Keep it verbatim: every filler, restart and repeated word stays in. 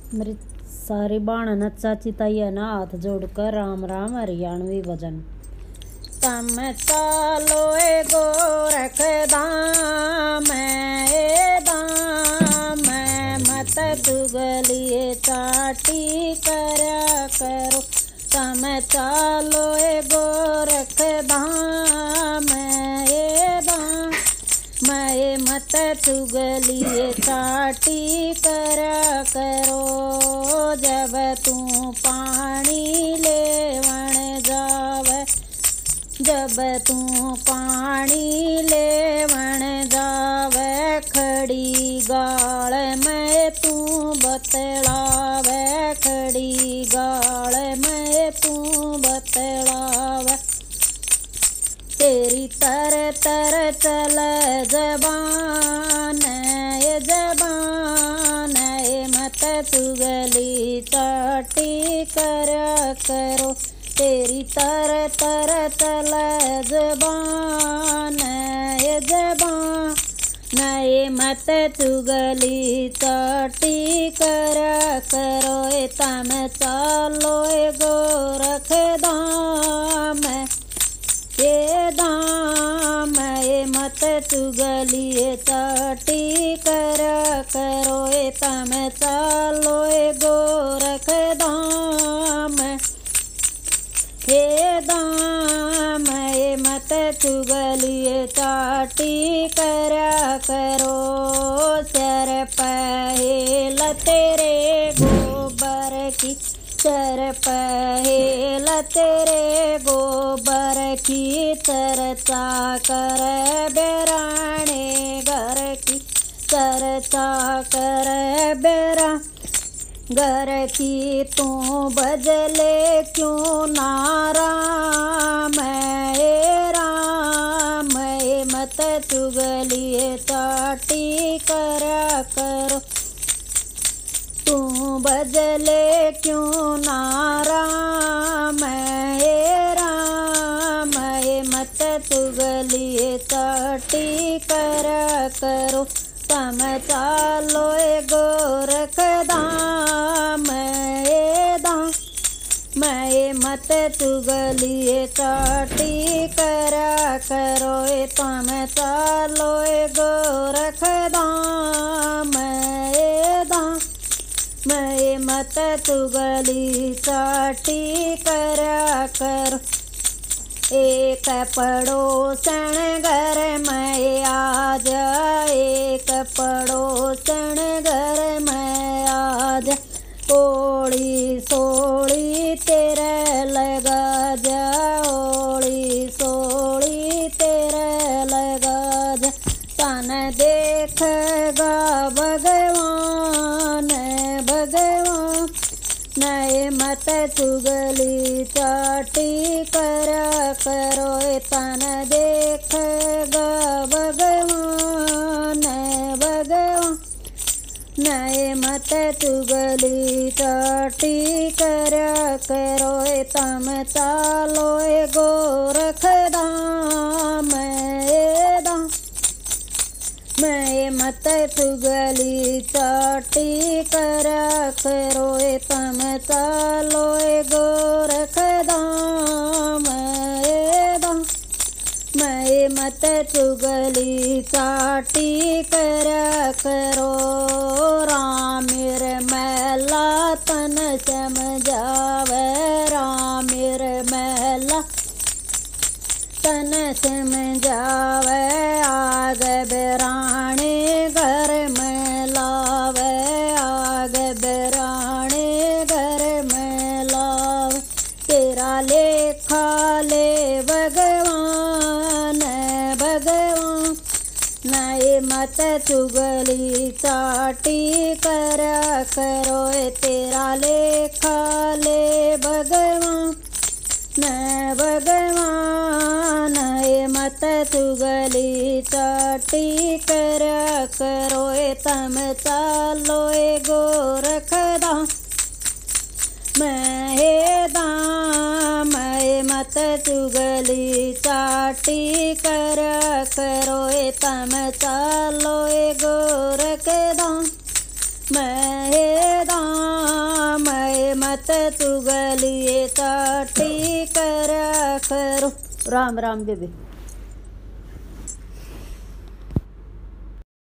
मेरी सारी बाण नच्चा चिताइया ना हाथ जोड़कर राम राम हरियाणवी भजन। तम चालो ए गोरख धाम ए धाम मत चुगलिए चाटी करया करो। तम चालो ए गोरख धाम ए धाम मैं मत चुगलिए चाटी करया करो। जब तू पानी लेवण जावे जब तू पानी लेवण जावे खड़ी गाल में तू बतलावे खड़ी गाल में तू बतलावे। तेरी तर तर चल जबान ये जबान ये मत चुगली चाटी करया करो। तेरी तर तर चल जबान ये जबान ये मत चुगली चाटी करया करो। ए तम चालो ए गोरख धाम ये दाम ये मत चुगलिए चाटी करया करो। ए तम चालो ए गोरख धाम ये दाम ये मत चुगलिए चाटी करया करो। सर पहेल तेरे गोबर की चर पहेल तेरे गोबर की चर्चा कर बेराने घर की चर्चा कर बेरा घर की तू बजले क्यों नारा मैं राम ये मत चुगलिए चाटी करया करो। तू बजले क्यों नारा मैं राम ये मत चुगलिए चाटी करया करो। तम चालो ए गोरख धाम ए धाम मैं मत चुगलिए चाटी करया करो। ए तम चालो ए गोरख धाम ए धाम मैं मत चुगली चाटी करया करो। एक पड़ोसन घर में आज एक पड़ोसन घर में आज ओड़ी सोड़ी तेरे लगा जा ओड़ी सोड़ी तेरे लगा जा। तन देखगा भगवान भगवान नए मत चुगली चाटी करया करो। ए तन देखगा भगवान भगवान नए मत चुगली चाटी करया करो। ए तम चालो ए गोरख धाम ए धाम मैं मत चुगली चाटी करया करो। ए तम चालो ए गोरख धाम ए धाम मैं मत चुगली चाटी करया करो। रामेर मैला तन समझावे रामेर मैला तन समझावे आग बेराने घर में लावे आग बेराने घर में लावे। तेरा लेखा ले भगवान भगवान नए मत चुगली चाटी करया करो। ए तेरा लेखा ले भगवान न भगवान ये मत चुगली चाटी करया करो। ए तम चालो ए गोरख धाम मैं दाम ये मत चुगली चाटी करया करो। ए तम चालो ए गोरख धाम मैं दाम मत चुगली चाटी करा करो। राम राम बेबे।